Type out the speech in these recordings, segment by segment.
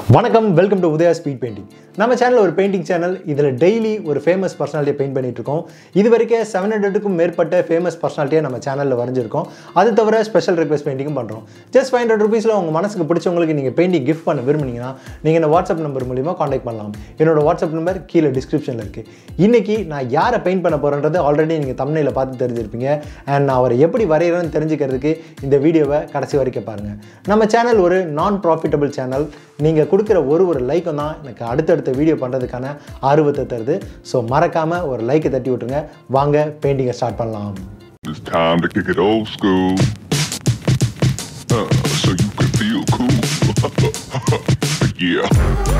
வணக்கம், welcome to Udaya speed painting. நம்ம channel ஒரு பெயிண்டிங் சேனல். இதில் டெய்லி ஒரு ஃபேமஸ் பர்சனாலிட்டியை பெயிண்ட் பண்ணிட்டு இருக்கோம். இது வரைக்கும் 700க்கும் மேற்பட்ட ஃபேமஸ் பர்சனாலிட்டியை நம்ம சேனலில் வரைஞ்சிருக்கோம். அது தவிர ஸ்பெஷல் ரிக்வெஸ்ட் பெயிண்டிங்கும் பண்ணுறோம். ஜஸ்ட் 500 rupeesல உங்கள் மனசுக்கு பிடிச்சவங்களுக்கு நீங்கள் பெயிண்டிங் கிஃப்ட் பண்ண விரும்புனீங்கன்னா நீங்கள் இந்த வாட்ஸ்அப் நம்பர் மூலிமா காண்டாக்ட் பண்ணலாம். என்னோட வாட்ஸ்அப் நம்பர் கீழே டிஸ்கிரிப்ஷனில் இருக்குது. இன்றைக்கி நான் யாரை பெயிண்ட் பண்ண போகிறேன்றது ஆல்ரெடி நீங்கள் தம்ப்நெயில பார்த்து தெரிஞ்சிருப்பீங்க. அண்ட் நான் அவரை எப்படி வரைகிறேன்னு தெரிஞ்சுக்கிறதுக்கு இந்த வீடியோவை கடைசி வரைக்கும் பாருங்கள். நம்ம சேனல் ஒரு நான் ப்ராஃபிட்டபிள் சேனல். நீங்கள் கொடுக்குற ஒரு லைக்கும் தான் எனக்கு அடுத்தடுத்த வீடியோ பண்ணுறதுக்கான ஆர்வத்தை தருது. ஸோ மறக்காமல் ஒரு லைக்கை தட்டி விட்டுருங்க. வாங்க பெயிண்டிங்கை ஸ்டார்ட் பண்ணலாம். It's time to kick it old school, so you can feel cool. Yeah.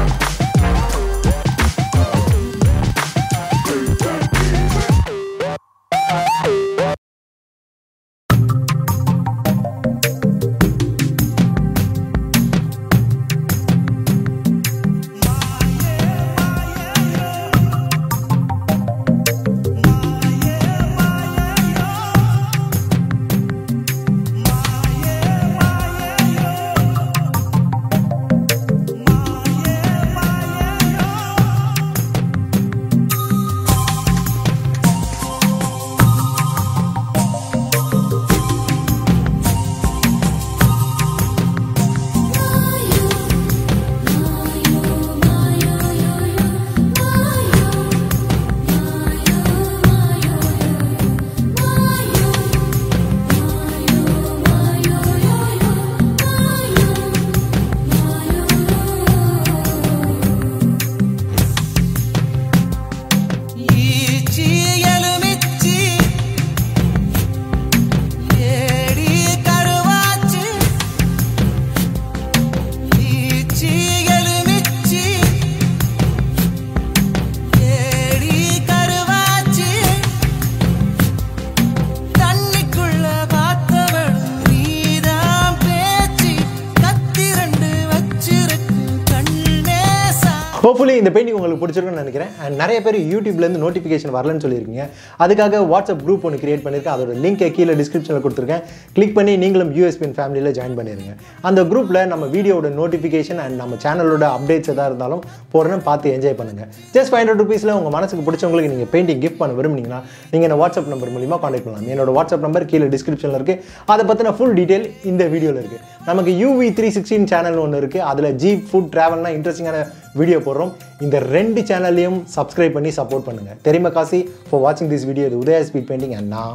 Hopefully இந்த பெயிண்டிங் உங்களுக்கு பிடிச்சிருக்குன்னு நினைக்கிறேன். அண்ட் நிறைய பேர் யூடியூப்லேருந்து நோட்டிஃபிகேஷன் வரலன்னு சொல்லியிருக்கீங்க. அதுக்காக வாட்ஸ்அப் குரூப் ஒன்று கிரியேட் பண்ணியிருக்கேன். அதோட லிங்கை கீழே டிஸ்கிரிப்ஷனில் கொடுத்துருக்கேன். கிளிக் பண்ணி நீங்களும் யூஎஸ்பின் ஃபேமிலியில் ஜாயின் பண்ணிடுங்க. அந்த குரூப்பில் நம்ம வீடியோட நோட்டிஃபிகேஷன் அண்ட் நம்ம சேனலோட அப்டேட்ஸ் எதாக இருந்தாலும் போகிறேன்னு பார்த்து என்ஜாய் பண்ணுங்கள். ஜஸ்ட் 500 rupeesல உங்கள் மனசுக்கு பிடிச்சவங்களுக்கு நீங்கள் பெயிண்டிங் கிஃப்ட் பண்ண விரும்புனீங்கன்னா நீங்கள் என்ன வாட்ஸ்அப் நம்பர் மூலிமா காண்டாக்ட் பண்ணலாம். என்னோட வாட்ஸ்அப் நம்பர் கீழே டிஸ்கிரிப்ஷனில் இருக்குது. அதை பற்றின ஃபுல் டீட்டெயில் இந்த வீடியோவில் இருக்குது. நமக்கு UV316 சேனல் ஒன்று இருக்குது. அதில் ஜீப் ஃபுட் ட்ராவல்னால் இன்ட்ரெஸ்டிங்கான வீடியோ போடுறோம். இந்த 2 சேனல்லையும் சப்ஸ்கிரைப் பண்ணி சப்போர்ட் பண்ணுங்கள். தெரியுமா காசி ஃபார் வாட்சிங் திஸ் வீடியோ. இது உதயா ஸ்பீட் பெயிண்டிங் அண்ட் நான்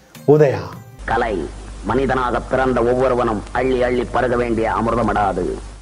உதயா. கலை மனிதனாக பிறந்த ஒவ்வொருவனும் அள்ளி அள்ளி பருக வேண்டிய அமிர்தமடாது.